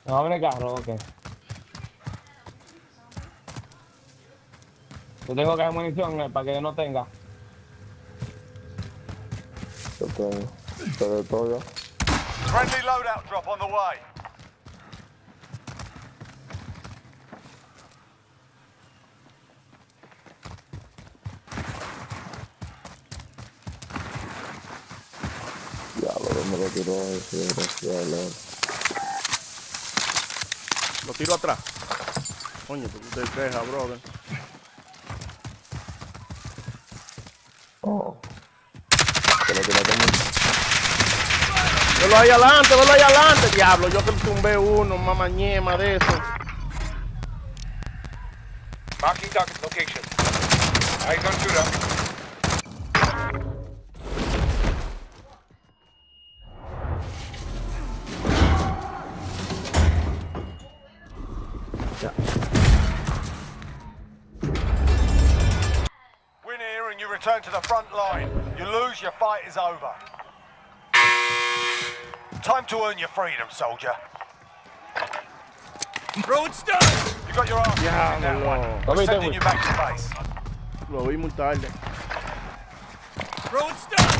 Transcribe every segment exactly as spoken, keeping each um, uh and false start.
No abre el carro, ok. Yo tengo que dar munición eh, para que yo no tenga. Yo tengo. Te de todo ya. Friendly loadout drop on the way. Diablo, me lo tiró ese desgraciado. Lo tiro atrás. Coño, porque usted queja, brother. Oh. Te lo tiró también. Velo ahí adelante, velo ahí adelante, diablo. Yo que tumbé uno, mamañema de eso. Marking target location. Eyes on shooter. Ya. Win here and you return to the front line. You lose, your fight is over. Time to earn your freedom, soldier. Throwing stun! You got your arms Yeah, in that no. one. Lo We're vi, sending tengo. you back to base. Lo vi muy tarde. Throwing stun!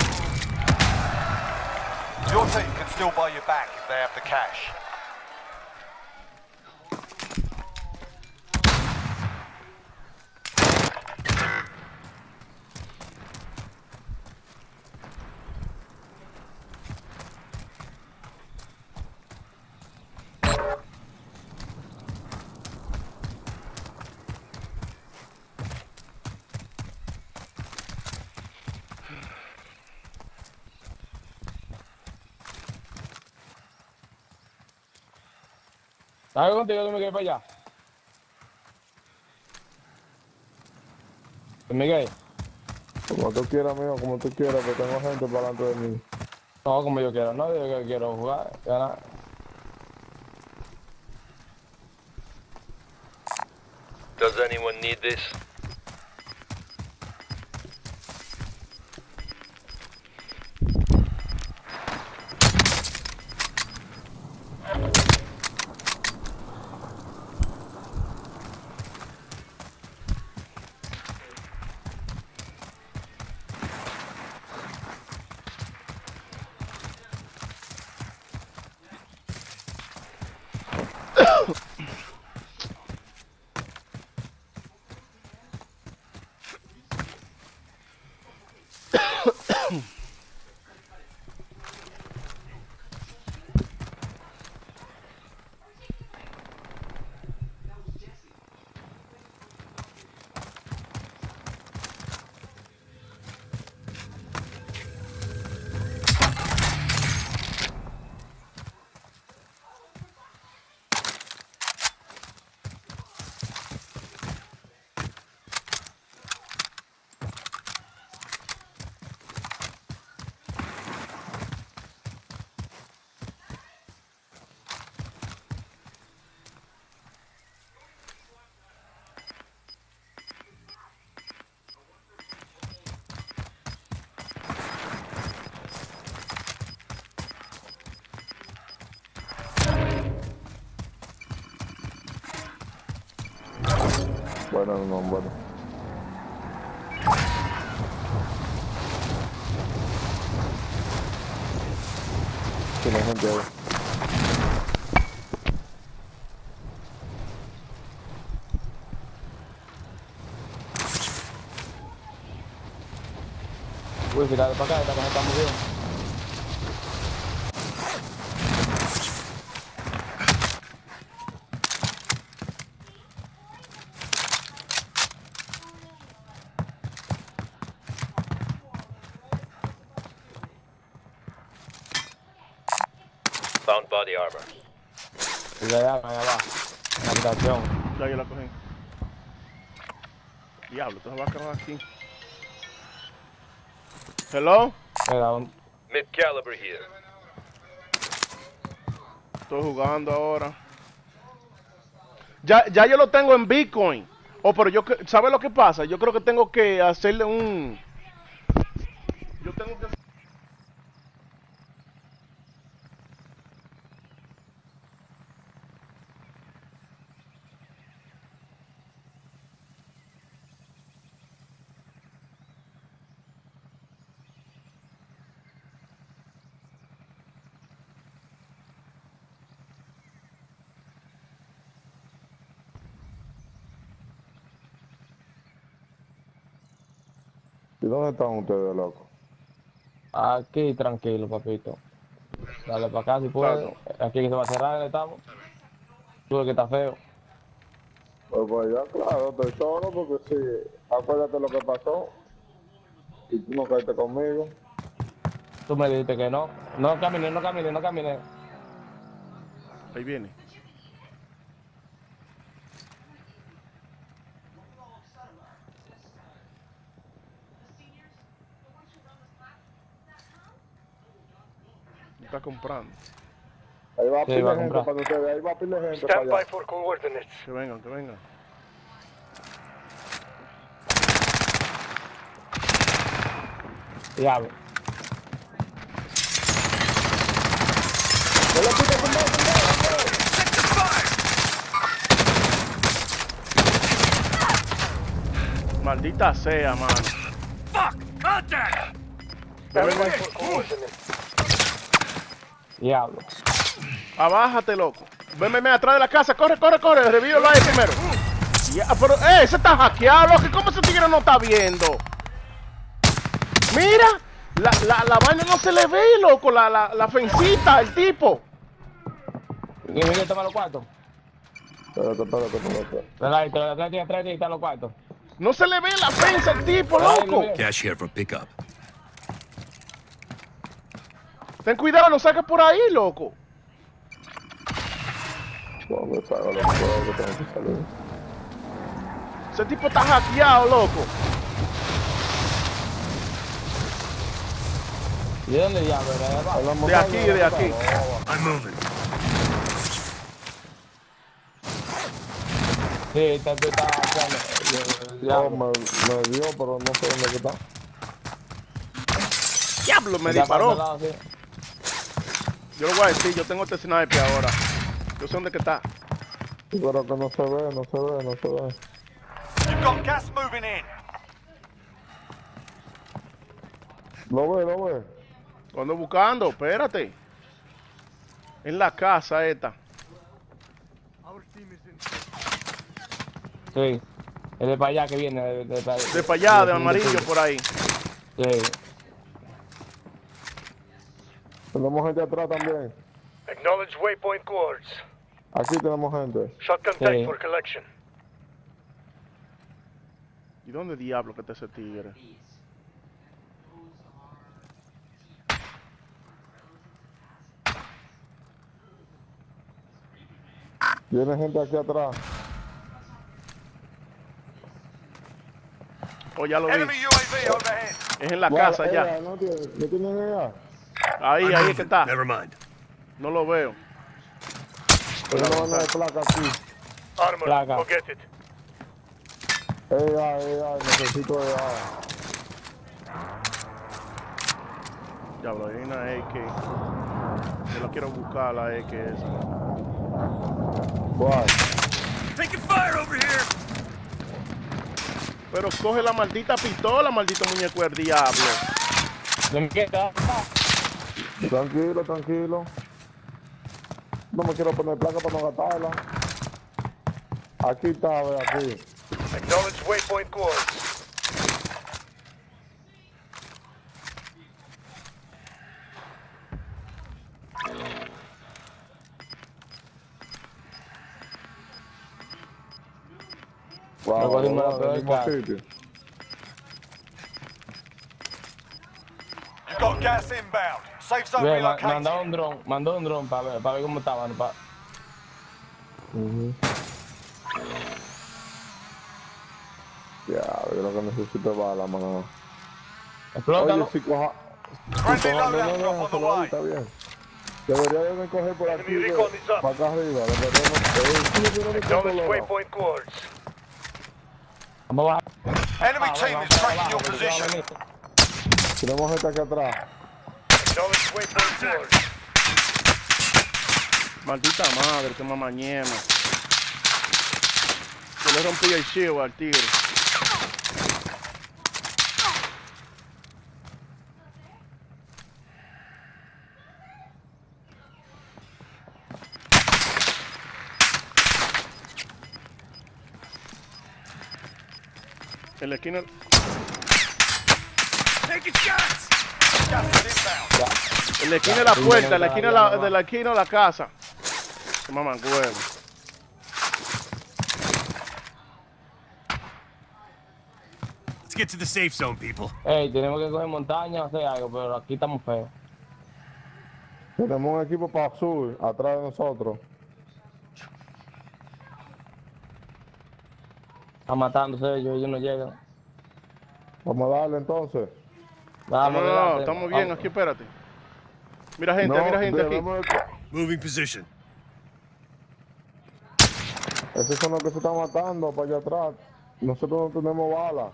Your team can still buy you back if they have the cash. ¿Sabes contigo que me quedé para allá? Miguel. Como tú quieras, amigo, como tú quieras, pero tengo gente para delante de mí. No, como yo quiero, no, yo quiero jugar, ganar. Does anyone need this? Bueno, no, no, bueno. Tiene gente ahí. Uy, tirate para acá, esta cosa está muy bien. Found body armor. Y de allá, allá va. En la habitación. Ya yo la cogí. Diablo, esto se va a acabar aquí. Hello. Mira, un... Mid caliber here. Estoy jugando ahora. Ya, ya yo lo tengo en Bitcoin. Oh, pero yo, ¿sabes lo que pasa? Yo creo que tengo que hacerle un... Yo tengo que... dónde están ustedes, loco? Aquí, tranquilo, papito. Dale para acá si puedes. Aquí que se va a cerrar, estamos. Tú que está feo. Pues, pues ya, claro, estoy solo porque sí, acuérdate lo que pasó. Y tú no caíste conmigo. Tú me dijiste que no. No camines, no camines, no camines. Ahí viene. Está comprando. Ahí va a Sí, pile va a gente comprar. para ustedes, ahí va a pile gente para Stand by allá. for coordinates. Que vengan, que vengan. Diablo. ¡Me lo quito, tumba, tumba! Maldita sea, mano. Stand by for coordinates. Diablo. Abájate, loco. Ven, ven, ven, atrás de la casa. Corre, corre, corre. Revívelo ahí primero. Ya, pero, eh, ese está hackeado, loco. ¿Cómo ese tigre no está viendo? Mira, la, la, la vaina no se le ve, loco. La, la, la fencita, el tipo. Y mira, toma los cuartos. Espérate, espérate, espérate. Trae, trae, trae, trae, trae, trae los cuartos. No se le ve la fensa al tipo, Ay, loco. mira. Cash here for pickup. Ten cuidado, no saques por ahí, loco. ¿Dónde salgo los juegos que tengo que salir? Ese tipo está hackeado, loco. ¿Y de dónde diablo era? ¿De abajo? Ahí la De montaña, aquí, de aquí. I'm moving. Sí, está, está, está, está, No, diablo. me, me dio, pero no sé dónde está. Diablo, me Está para disparó. otro lado, sí. Yo lo voy a decir, yo tengo este sniper ahora. Yo sé dónde que está. Pero que no se ve, no se ve, no se ve. You've got gas moving in. Lo ve, lo ve. Lo ando buscando, espérate. En la casa esta. Sí. Es de para allá que viene. De, de, de, De para allá, de amarillo por ahí. Sí. Tenemos gente atrás también. Acknowledge waypoint coords. Aquí tenemos gente. Shotgun Sí. tank for collection. ¿Y dónde diablo que está ese tigre? Viene gente aquí atrás. Oh, ya lo vi. Enemy U A V overhead. Es en la Guarda, casa eh, ya. No tiene, no tienen idea. Ahí, I'm ahí es moving. que está. Never mind. No lo veo. Hay una banda de placa aquí. Armor, Placa. go get it. Ey, ay, ey, ay, necesito de ay. Diablo, hay una A K. Yo la quiero buscar, la A K esa. ¿Cuál? Taking fire over here. Pero coge la maldita pistola, maldito muñeco del diablo. ¿De qué está? Tranquilo, tranquilo. No me quiero poner placa para no gastarla. Aquí está, ve, aquí. Acknowledge waypoint coords. Wow, Luego dimos la wow, peor en el mismo cara. sitio. You've got gas inbound. Safe zone Bien, ma- relocated. mandó un dron, mandó un dron para ver, para ver cómo estaban. Pa... Ujú. Ya, yo lo que necesito es bala, mano. Explótalo. Oye, si coja... Si Friendly coja... No, no, loadout no, drop on the déjalo ahí, way. está bien. Debería de coger por aquí, Enemy de- recon is up. para acá arriba. De verdad, no... Eh, sí, mira mi Acknowledge controlora. waypoint coords. Vamos a bajar. Enemy Ah, team bueno, is vamos tracking abajo, your porque ya position. veniste. Tenemos gente aquí atrás. Acknowledge waypoint coords. Maldita madre, qué mamañema. Yo le rompí el shield al tigre. En la esquina. Taking shots! Gas is inbound. En la esquina de la puerta, en la esquina de la, de la esquina de la casa. Se maman huevo. Let's get to the safe zone, people. Ey, tenemos que coger montaña o hacer algo, pero aquí estamos feos. Tenemos un equipo para sur, atrás de nosotros. Están matándose ellos, ellos no llegan. Vamos a darle entonces. No, Vamos, no, no, adelante. estamos bien Vamos. aquí, espérate. Mira gente, No, mira gente aquí. debemos de- Moving position. Esos son los que se están matando para allá atrás. Nosotros no tenemos balas.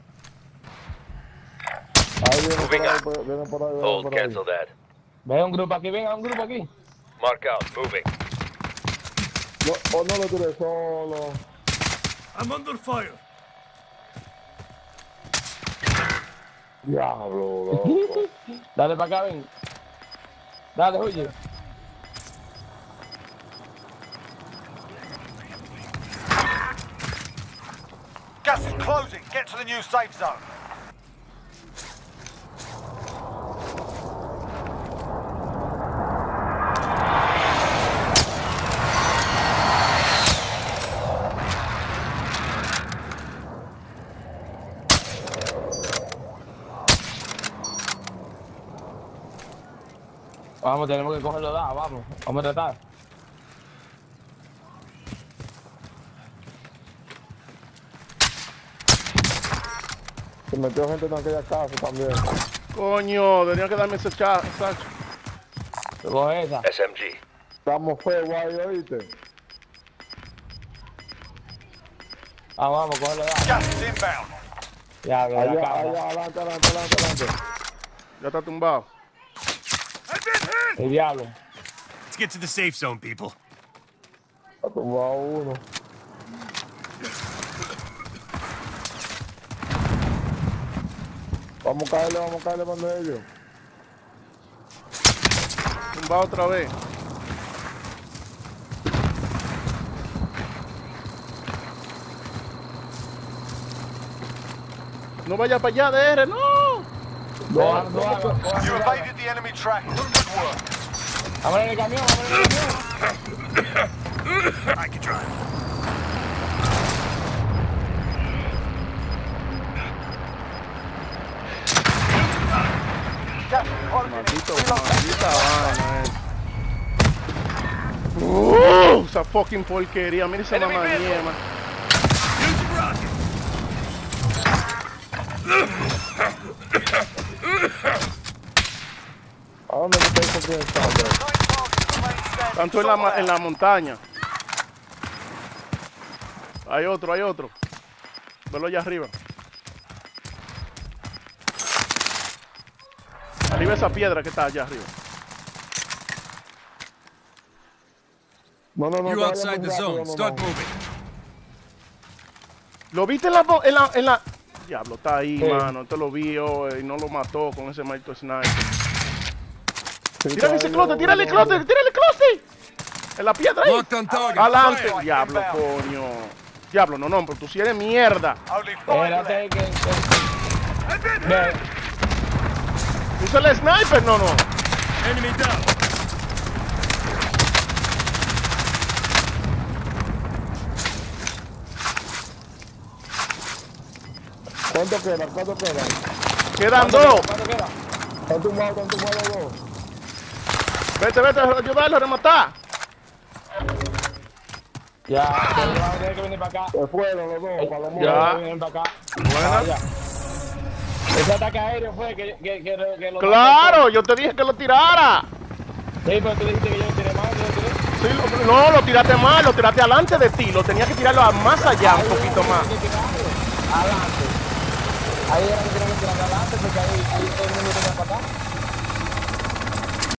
Ahí viene por ahí, por- viene por ahí, viene Hold, por ahí. cancel that. Ve un grupo aquí, venga, un grupo aquí. Mark out, moving. No, o no lo tiré solo. I'm under fire. Diablo, loco. Dale para acá, ven. Dale, oye. Gas is closing. Get to the new safe zone. Vamos, tenemos que cogerlo da, vamos. Vamos a tratar. Se metió gente en aquella casa también. Coño, tenía que darme ese chat, Sacho. Coge esa. S M G. Estamos feos ahí, ¿oíste? Ah, vamos, cógelo da. Gas is inbound. Ya, ve la Allá, casa. allá, adelante, adelante, adelante, adelante. Ya está tumbado. I've been hit! El diablo. Let's get to the safe zone, people. Ha tumbado uno. Vamos a caerle, vamos a caerle cuando ellos. Tumbado otra vez. No vaya para allá, D R, no. Coja, coja, coja, You coja. evaded the enemy track. Good work. Vamos en el camión, vamos en el camión. I can drive. Gas is closing. Maldito, Reload. maldita vaina, eh. Uh, esa fucking porquería, mira esa Enemy mamá vehicle. mierda. Use a rocket. ¿A dónde me estáis confiando? Nine targets remain standing. Tanto en la, ma- en la montaña. Hay otro, hay otro. Velo allá arriba. Arriba esa piedra que está allá arriba. No, no, no. You no outside vayamos the rápido, zone. no, Start no. moving. ¿Lo viste en la, bo- en la, en la... Diablo, está ahí, Sí. mano. Te lo vio eh, y no lo mató con ese maldito sniper. Sí, Tírale ese está closet, ahí, tírale el no, no, closet, tírale el closet. En la piedra ahí. Locked on target. Adelante, Fire. diablo, coño. Diablo, no, no, pero tú sí eres mierda. Only five left. Espérate que... que- I've been hit! Ve, Usa el sniper, no, no. Enemy down. ¿Cuánto queda? ¿Cuánto queda? Quedan dos. ¿cuánto queda? ¿Están tumbados? ¿Están tumbados dos? Vete, vete a ayudarlo a rematar. Ya, que van a tener que venir para acá. Se fueron los dos, para los Ya. Van a venir para acá. Buena. Ya. Ese ataque aéreo fue que, que, que, que lo... Claro, yo te dije que lo tirara. Sí, pero tú dijiste que yo lo tiré mal, yo lo tiré. Sí, lo- no, lo tiraste mal, lo tiraste adelante de ti. Lo tenías que tirarlo a más allá, un poquito más. Hay que tirarlo. Adelante. Ahí era que tenía que tirar adelante porque ahí, ahí todo el mundo tenía para acá.